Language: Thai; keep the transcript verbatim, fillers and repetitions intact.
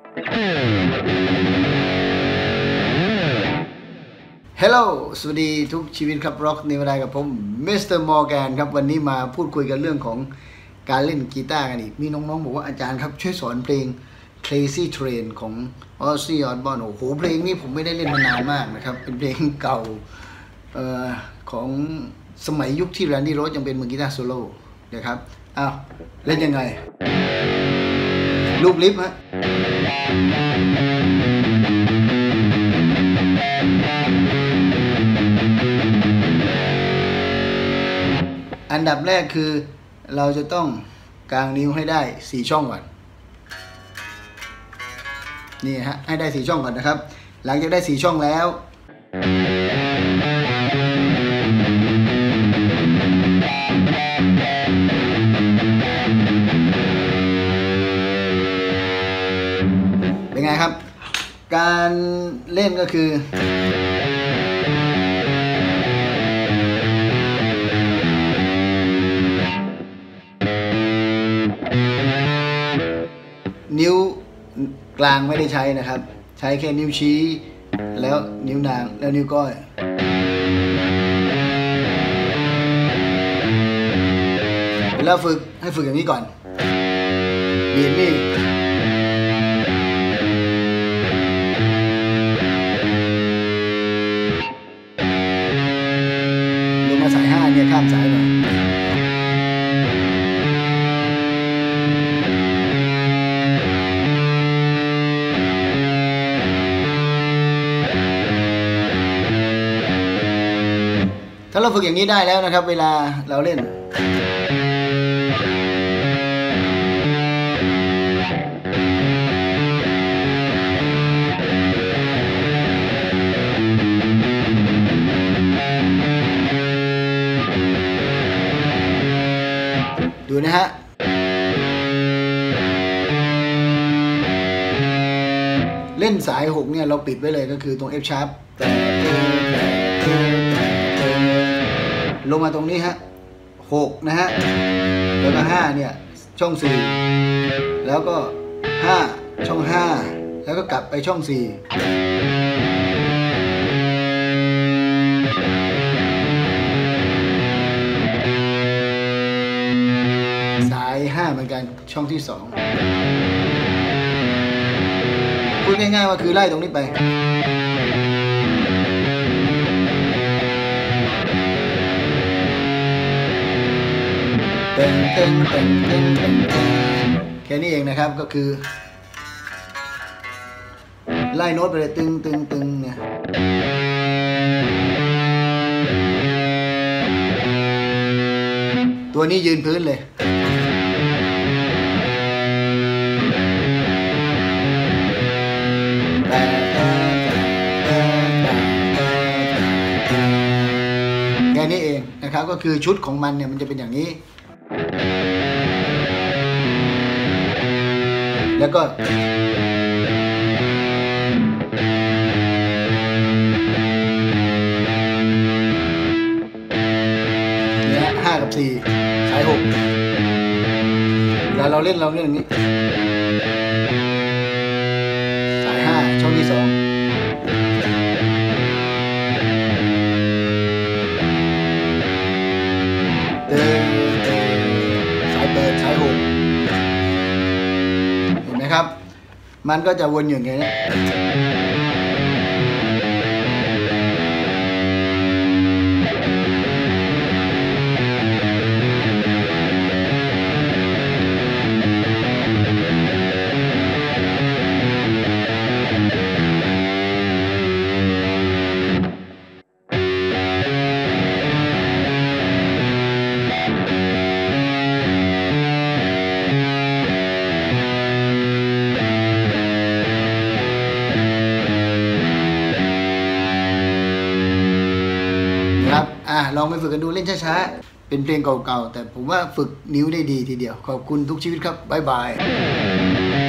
ฮัลโหลสวัสดีทุกชีวิตครับร็อกในเวลากับผมมิสเตอร์มอร์แกนครับวันนี้มาพูดคุยกันเรื่องของการเล่นกีตาร์กันอีกมีน้องๆบอกว่าอาจารย์ครับช่วยสอนเพลง Crazy Train ของ Ozzy Osbourne โอ้โหเพลงนี้ผมไม่ได้เล่นมานานมากนะครับเป็นเพลงเก่าเอ่อของสมัยยุคที่แรนดี้โรสยังเป็นมือกีตาร์โซโล่นะครับอ้าวเล่นยังไงลูกลิฟต์ฮะอันดับแรกคือเราจะต้องกางนิ้วให้ได้สี่ช่องก่อนนี่ฮะให้ได้สี่ช่องก่อนนะครับหลังจากได้สี่ช่องแล้วเป็นไงครับการเล่นก็คือนิ้วกลางไม่ได้ใช้นะครับใช้แค่นิ้วชี้แล้วนิ้วนางแล้วนิ้วก้อยเวลาฝึกให้ฝึกอย่างนี้ก่อนบีบนี่ลงมาสายห้าเนี่ยข้ามสายหน่อยถ้าเราฝึกอย่างนี้ได้แล้วนะครับเวลาเราเล่นดูนะฮะเล่นสายหกเนี่ยเราปิดไว้เลยก็คือตรง F sharp แต่ลงมาตรงนี้ฮะหกนะฮะแล้วก็ห้าเนี่ยช่องสี่แล้วก็ห้าช่องห้าแล้วก็กลับไปช่องสี่สายห้าเหมือนกันช่องที่สองพูดง่ายๆว่าคือไล่ตรงนี้ไปเต็งเต็งเต็งเต็งเต็งแค่นี้เองนะครับก็คือไล่โน้ตไปเลยตึงตึงตึงเนี่ยตัวนี้ยืนพื้นเลยแค่นี้เองนะครับก็คือชุดของมันเนี่ยมันจะเป็นอย่างนี้แล้วก็เนี่ยห้ากับสี่สายหกเวลาเราเล่นเราเล่นอย่างนี้สายห้าช่องที่สองเติมสายเปิดสายหกเห็นไหมครับมันก็จะวนอยู่อย่างนี้ลองไปฝึกกันดูเล่นช้าๆเป็นเพลงเก่าๆแต่ผมว่าฝึกนิ้วได้ดีทีเดียวขอบคุณทุกชีวิตครับบ๊ายบาย